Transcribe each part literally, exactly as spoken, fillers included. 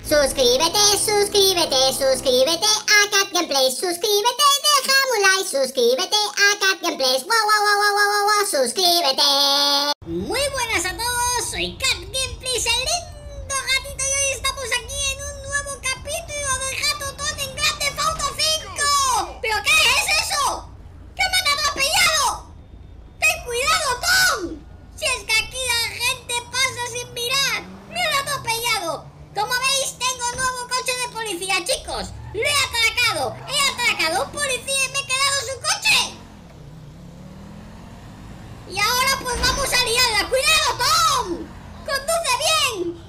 Suscríbete, suscríbete, suscríbete a Cat Gameplays. Suscríbete, déjame un like. Suscríbete a Cat Gameplays. Wow, wow, wow, wow, wow, wow, suscríbete. Muy buenas a todos, soy Cat Gameplays, el lindo gatito, y hoy estamos aquí en un nuevo capítulo del Gato Ton en Grand Theft Auto cinco. ¿Pero qué es eso? ¿Qué me han atropellado? ¡Ten cuidado, Tom! Si es que aquí la gente pasa sin mirar. ¡Me han atropellado! Como veis, tengo un nuevo coche de policía, chicos. Lo he atracado. He atracado a un policía y me he quedado su coche. Y ahora pues vamos a liarla. ¡Cuidado, Tom! ¡Conduce bien!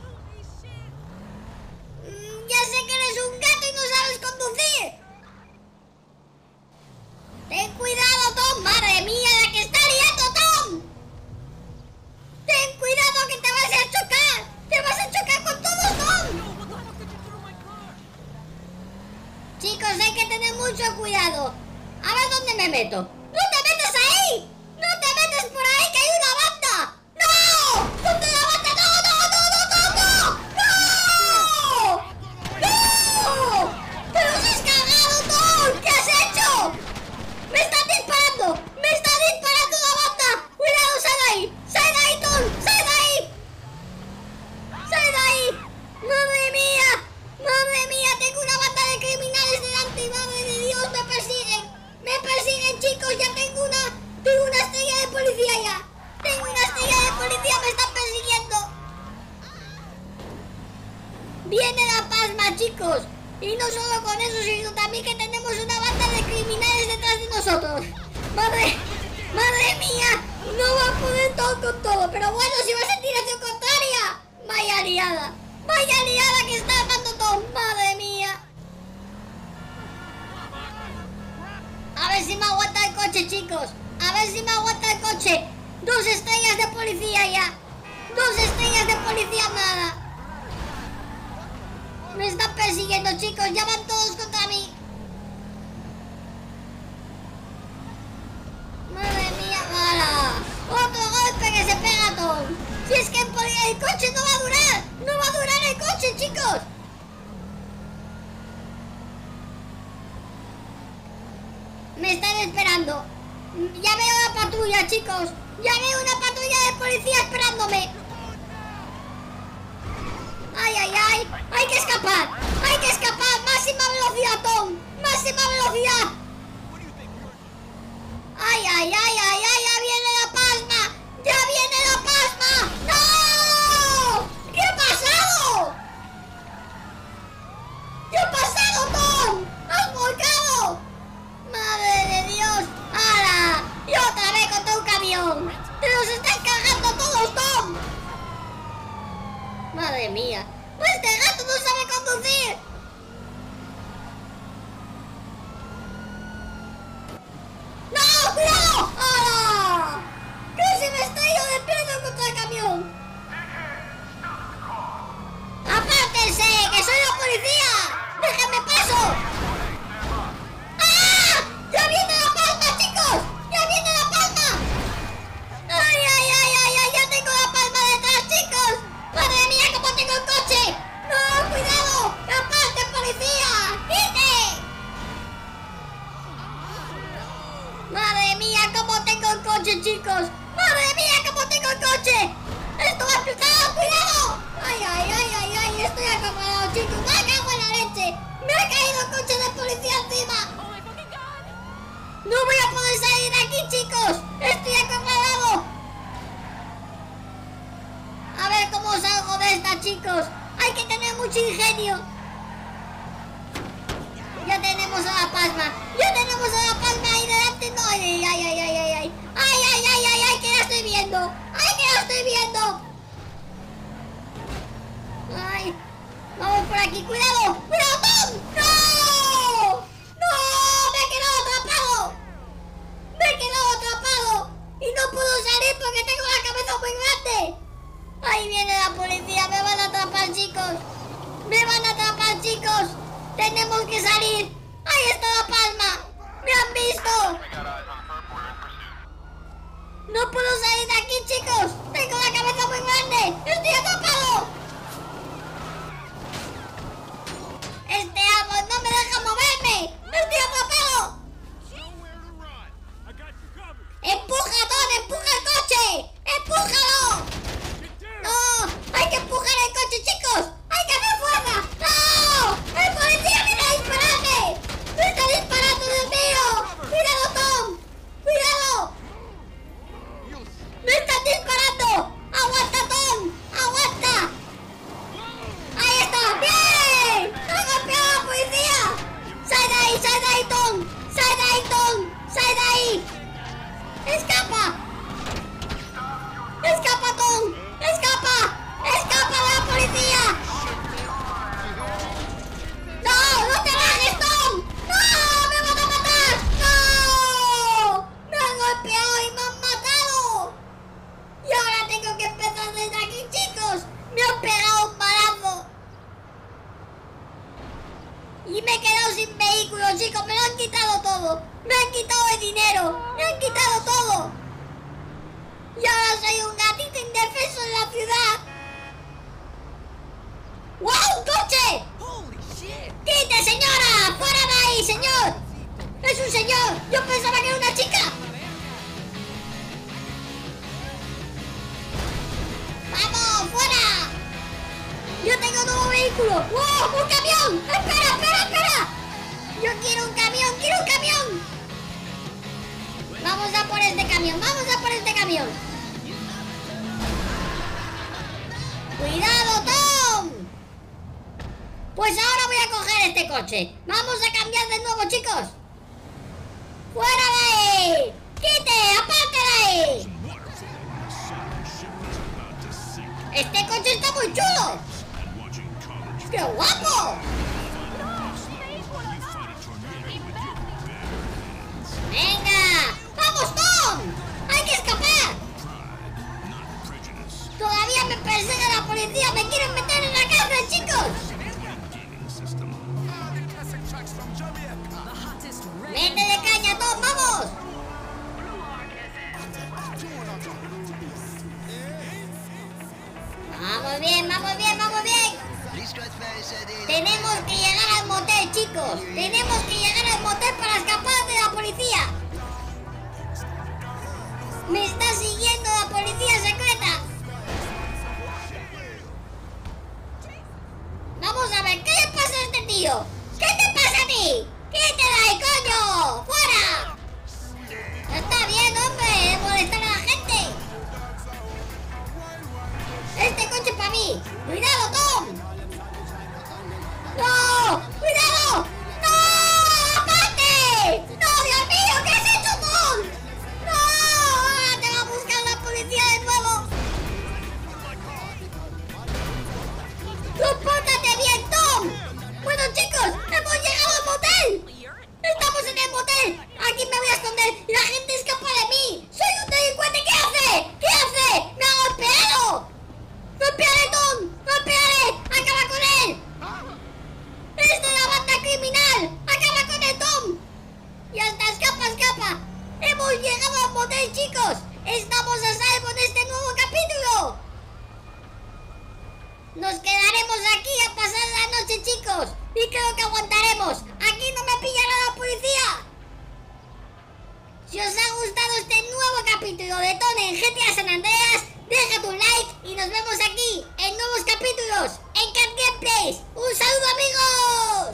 Mm, ya sé que eres un gato y no sabes conducir. Ten cuidado, Tom. Madre mía, la que está liando, Tom. Ten cuidado que te vas a chocar. Te vas a chocar con todos, Tom. Chicos, hay que tener mucho cuidado. A ver dónde me meto. ¡No te metas ahí! ¡No te metas por ahí, que hay una banda! ¡No! ¿Dónde la banda? ¡No, no, no, no, no, no! ¡No! ¡No! ¡Pero si has cagado, Tom! ¿Qué has hecho? ¡Me están disparando! ¡Me está disparando la banda! ¡Cuidado, sal de ahí! ¡Sal de ahí, Tom! ¡Sal de ahí! ¡Sal de ahí! ¡Madre mía! ¡Madre mía! Tengo una banda de criminales delante y madre de Dios, me persiguen. Me persiguen, chicos. Ya tengo una... Tengo una estrella de policía ya. Tengo una estrella de policía, me están persiguiendo. Viene la pasma, chicos. Y no solo con eso, sino también que tenemos una banda de criminales detrás de nosotros. Madre... Madre mía. No va a poder todo con todo. Pero bueno, si vas en dirección contraria. Vaya liada. Vaya liada que está armando todo. Madre mía. A ver si me aguanta el coche, chicos. A ver si me aguanta el coche. Dos estrellas de policía ya. Dos estrellas de policía, nada. Me están persiguiendo, chicos. Ya van todos contra mí. Madre mía, mala. Otro golpe que se pega, Tom. Si es que el coche no va a durar. No va a durar el coche, chicos. Me están esperando. Ya veo la patrulla, chicos. Ya veo una patrulla de policía esperándome. Ay, ay, ay. Hay que escapar. Hay que escapar. Máxima velocidad, Tom. Máxima velocidad. Ay, ay, ay, ay, ay. Ya viene la pasma. Ya viene la pasma. ¡No! ¿Qué ha pasado? ¿Qué ha pasado, Tom? ¡Has volcado! ¡Madre de Dios! ¡Hala! ¡Y otra vez contra un camión! ¡Te los estás cargando todos, Tom! ¡Madre mía! ¡Este gato no sabe conducir! ¡No! ¡Cuidado! ¡Hala! ¡Casi me estrello de pleno contra el camión! ¡Apártense! ¡Que soy la policía! ¡Déjenme paso! ¡Ya viene la palma, chicos! ¡Ya viene la palma! ¡Ay, ay, ay, ay, ay! ¡Ya tengo la palma detrás, chicos! ¡Madre mía, cómo tengo el coche! ¡No, cuidado! ¡Aparte, policía! ¡Quite! ¡Madre mía, cómo tengo el coche, chicos! ¡Madre mía, cómo tengo el coche! ¡Esto va a explotar! ¡Cuidado! ¡Ay, ay, ay, ay, ay! Estoy acaparado, chicos. ¡Me cago en la leche! ¡Me ha caído el coche de policía encima! ¡No voy a poder salir de aquí, chicos! ¡Estoy acorralado! A ver cómo salgo de esta, chicos. Hay que tener mucho ingenio. Ya tenemos a la pasma. Ya tenemos a la pasma ahí delante. No, ay, ay, ay, ay, ay, ay. Ay, ay, ay, ay, ay, que la estoy viendo. Ay, que la estoy viendo. Ay, vamos por aquí. ¡Cuidado! ¡Cuidado, Tom! ¡No! ¡No! ¡Me he quedado atrapado! ¡Me he quedado atrapado! ¡Y no puedo salir porque tengo la cabeza muy grande! ¡Ahí viene la policía! ¡Me van a atrapar, chicos! ¡Me van a atrapar, chicos! ¡Tenemos que salir! ¡Ahí está la palma! ¡Me han visto! ¡No puedo salir de aquí, chicos! ¡Tengo la cabeza muy grande! ¡Estoy atrapado! Y me he quedado sin vehículo, chicos. Me lo han quitado todo. Me han quitado el dinero. Me han quitado todo. Y ahora soy un gatito indefenso en la ciudad. ¡Wow! ¡Coche! ¡Quite, señora! ¡Fuera de ahí, señor! ¡Es un señor! ¡Yo pensaba que era una chica! ¡Vamos! ¡Fuera! ¡Yo tengo un nuevo vehículo! ¡Wow! ¡Un camión! ¡Espera, espera, espera! ¡Yo quiero un camión! ¡Quiero un camión! Vamos a por este camión. Vamos a por este camión. ¡Cuidado, Tom! Pues ahora voy a coger este coche. Vamos a cambiar de nuevo, chicos. ¡Fuera de ahí! ¡Quite! ¡Aparte de ahí! Este coche está muy chulo. ¡Qué guapo! ¡Venga! ¡Vamos, Tom! ¡Hay que escapar! Todavía me persigue la policía. Me quieren meter en la cárcel, chicos. ¡Métele caña, Tom! ¡Vamos! ¡Vamos bien, vamos bien, vamos bien! Tenemos que llegar al motel, chicos. Tenemos que llegar al motel para escapar de la policía. Me está siguiendo la policía secreta. Vamos a ver, ¿qué le pasa a este tío? ¿Qué te pasa a ti? ¡Quítate de ahí, coño! ¡Fuera! No está bien, hombre, de molestar a la gente. Este coche es para mí. ¡Cuidado, Tom! ¡No! ¡Cuidado! ¡No! ¡Aparte! ¡No, Dios mío! ¿Qué has hecho, Tom? ¡No! Ahora te va a buscar la policía de nuevo. ¡Compórtate bien, Tom! Bueno, chicos, hemos llegado al motel. ¡Estamos en el motel! ¡Aquí me voy a esconder! ¡Y la gente escapa de mí! ¡Soy un delincuente! ¿Qué hace? ¿Qué hace? ¡Me ha golpeado! ¡Golpearé, Tom! ¡Golpearé! ¡Acaba con él! ¡Es de la banda criminal! ¡Acaba con él, Tom! ¡Y hasta escapa, escapa! ¡Hemos llegado al motel, chicos! ¡Estamos a salvo en este nuevo capítulo! Nos quedaremos aquí a pasar la noche, chicos. Y creo que aguantaremos. Aquí no me pillará la policía. Si os ha gustado este nuevo capítulo de Tony en G T A San Andreas, deja tu like y nos vemos aquí en nuevos capítulos en Cat Gameplays. ¡Un saludo, amigos!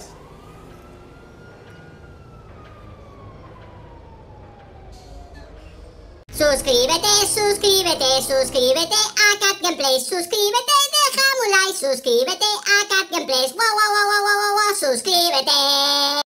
Suscríbete, suscríbete, suscríbete a Cat Gameplays. Suscríbete, déjame un like. Suscríbete a Cat Gameplays. Wow, wow, wow, wow, wow, wow, suscríbete.